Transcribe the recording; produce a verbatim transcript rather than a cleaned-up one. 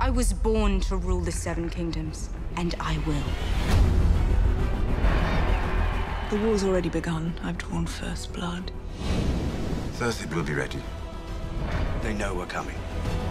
I was born to rule the Seven Kingdoms, and I will. The war's already begun. I've drawn first blood. Thursday will be ready. They know we're coming.